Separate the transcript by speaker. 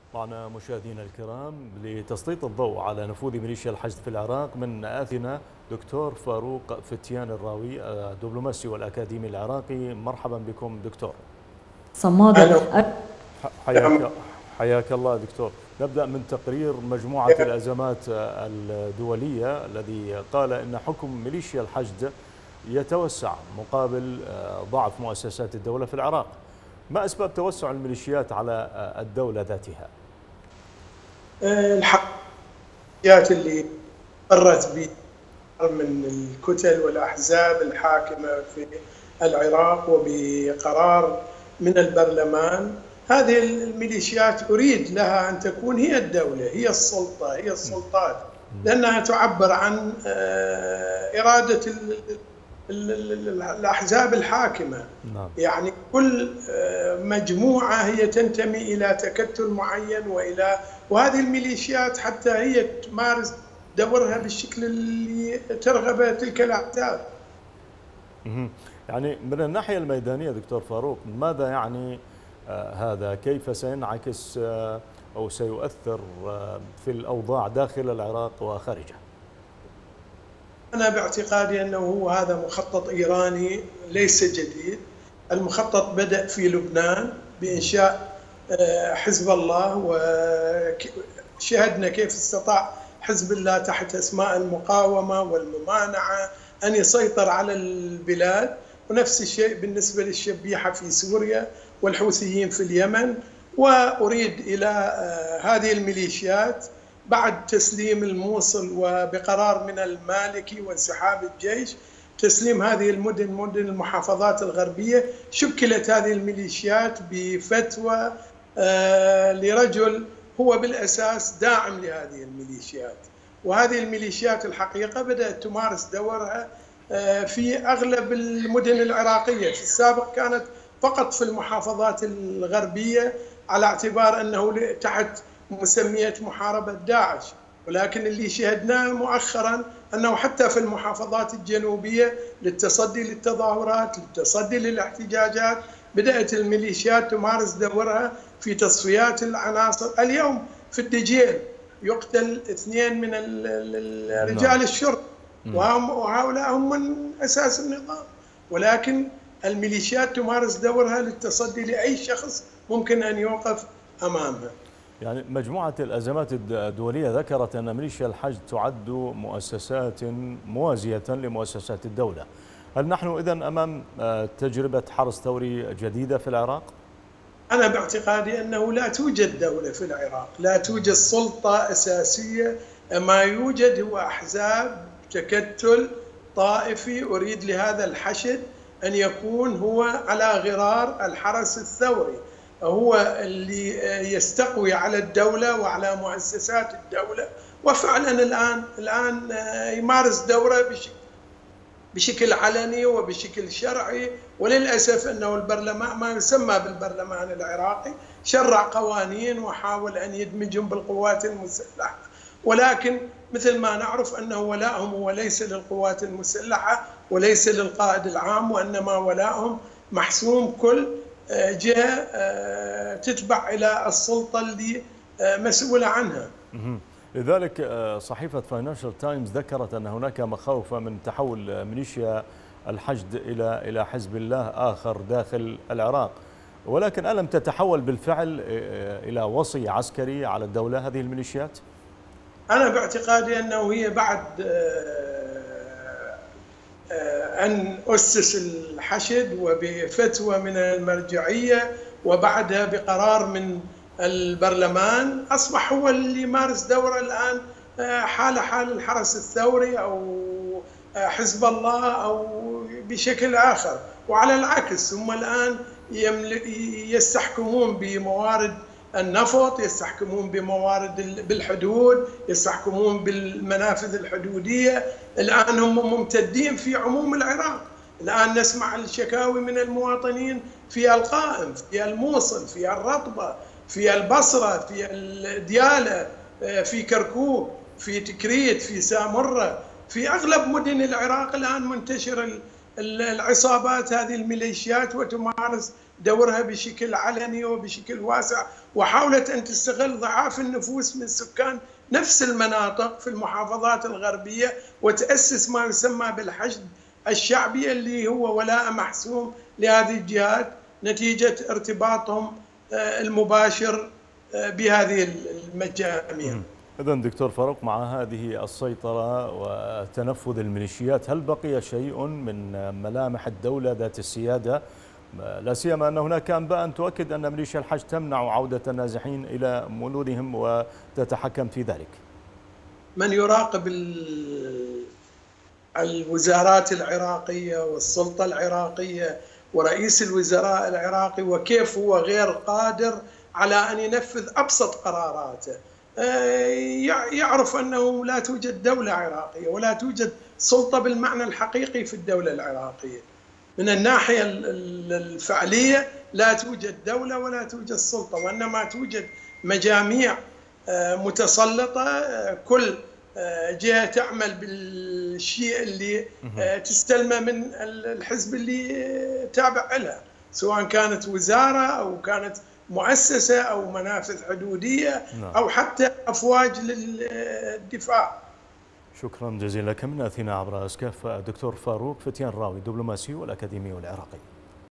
Speaker 1: معنا مشاهدينا الكرام لتسليط الضوء على نفوذ ميليشيا الحشد في العراق من آثنا دكتور فاروق فتيان الراوي الدبلوماسي والأكاديمي العراقي. مرحبا بكم دكتور.
Speaker 2: صمادة.
Speaker 1: حياك الله دكتور. نبدأ من تقرير مجموعة الأزمات الدولية الذي قال إن حكم ميليشيا الحشد يتوسع مقابل ضعف مؤسسات الدولة في العراق. ما أسباب توسع الميليشيات على الدولة ذاتها؟
Speaker 3: الحقيقات اللي مرت ب من الكتل والأحزاب الحاكمة في العراق وبقرار من البرلمان، هذه الميليشيات أريد لها أن تكون هي الدولة، هي السلطة، هي السلطات، لأنها تعبر عن إرادة الأحزاب الحاكمة. يعني كل مجموعة هي تنتمي إلى تكتل معين وهذه الميليشيات حتى هي تمارس دورها بالشكل اللي ترغبه تلك الأحزاب.
Speaker 1: يعني من الناحية الميدانية دكتور فاروق، ماذا يعني هذا؟ كيف سينعكس أو سيؤثر في الأوضاع داخل العراق وخارجه؟
Speaker 3: أنا باعتقادي أنه هذا مخطط إيراني ليس جديد. المخطط بدأ في لبنان بإنشاء حزب الله، وشاهدنا كيف استطاع حزب الله تحت أسماء المقاومة والممانعة أن يسيطر على البلاد، ونفس الشيء بالنسبة للشبيحة في سوريا والحوثيين في اليمن. وأريد إلى هذه الميليشيات بعد تسليم الموصل وبقرار من المالكي وانسحاب الجيش، تسليم هذه مدن المحافظات الغربية. شكلت هذه الميليشيات بفتوى لرجل هو بالأساس داعم لهذه الميليشيات، وهذه الميليشيات الحقيقة بدأت تمارس دورها في أغلب المدن العراقية. في السابق كانت فقط في المحافظات الغربية على اعتبار أنه تحت مسمية محاربة داعش، ولكن اللي شهدناه مؤخرا أنه حتى في المحافظات الجنوبية للتصدي للتظاهرات، للتصدي للاحتجاجات، بدأت الميليشيات تمارس دورها في تصفيات العناصر. اليوم في الدجيل يقتل 2 من رجال الشرطة، وهؤلاء هم من أساس النظام، ولكن الميليشيات تمارس دورها للتصدي لأي شخص ممكن أن يوقف أمامها.
Speaker 1: يعني مجموعة الأزمات الدولية ذكرت أن ميليشيا الحشد تعد مؤسسات موازية لمؤسسات الدولة. هل نحن إذن أمام تجربة حرس ثوري جديدة في العراق؟
Speaker 3: أنا باعتقادي أنه لا توجد دولة في العراق، لا توجد سلطة أساسية، ما يوجد هو أحزاب تكتل طائفي. أريد لهذا الحشد أن يكون هو على غرار الحرس الثوري، هو اللي يستقوي على الدولة وعلى مؤسسات الدولة، وفعلا الآن يمارس دوره بشكل علني وبشكل شرعي. وللأسف أنه البرلمان، ما يسمى بالبرلمان العراقي، شرع قوانين وحاول أن يدمجهم بالقوات المسلحة، ولكن مثل ما نعرف أنه ولاءهم هو ليس للقوات المسلحة وليس للقائد العام، وإنما ولاءهم محسوم كل جهة تتبع إلى السلطة اللي مسؤولة عنها.
Speaker 1: لذلك صحيفة فاينانشال تايمز ذكرت أن هناك مخاوف من تحول ميليشيا الحشد إلى حزب الله آخر داخل العراق، ولكن ألم تتحول بالفعل إلى وصي عسكري على الدولة هذه الميليشيات؟
Speaker 3: أنا باعتقادي أنه هي بعد أن أسس الحشد وبفتوى من المرجعية وبعدها بقرار من البرلمان، أصبح هو اللي يمارس دوره الآن حال الحرس الثوري أو حزب الله أو بشكل آخر. وعلى العكس هم الآن يستحكمون بموارد النفط، يستحكمون بموارد بالحدود، يستحكمون بالمنافذ الحدودية. الآن هم ممتدين في عموم العراق. الآن نسمع الشكاوي من المواطنين في القائم، في الموصل، في الرطبة، في البصرة، في الديالى، في كركوك، في تكريت، في سامرة، في أغلب مدن العراق الآن منتشر العصابات هذه الميليشيات وتمارس دورها بشكل علني وبشكل واسع، وحاولت أن تستغل ضعاف النفوس من سكان نفس المناطق في المحافظات الغربية وتأسس ما يسمى بالحشد الشعبي اللي هو ولاء محسوم لهذه الجهات نتيجة ارتباطهم المباشر بهذه المجاميع.
Speaker 1: إذن دكتور فاروق، مع هذه السيطرة وتنفذ الميليشيات هل بقي شيء من ملامح الدولة ذات السيادة؟ لا سيما أن هناك أنباء تؤكد أن ميليشيا الحشد تمنع عودة النازحين إلى مدنهم وتتحكم في ذلك.
Speaker 3: من يراقب الوزارات العراقية والسلطة العراقية ورئيس الوزراء العراقي وكيف هو غير قادر على أن ينفذ أبسط قراراته، يعرف أنه لا توجد دولة عراقية ولا توجد سلطة بالمعنى الحقيقي في الدولة العراقية. من الناحية الفعلية لا توجد دولة ولا توجد سلطة، وإنما توجد مجاميع متسلطة، كل جهة تعمل بالشيء اللي تستلمه من الحزب اللي تابع لها، سواء كانت وزارة أو كانت مؤسسة أو منافذ حدودية أو حتى أفواج للدفاع.
Speaker 1: شكرا جزيلا لك. من أثينا عبر سكايب الدكتور فاروق فتيان راوي، دبلوماسي والأكاديمي العراقي.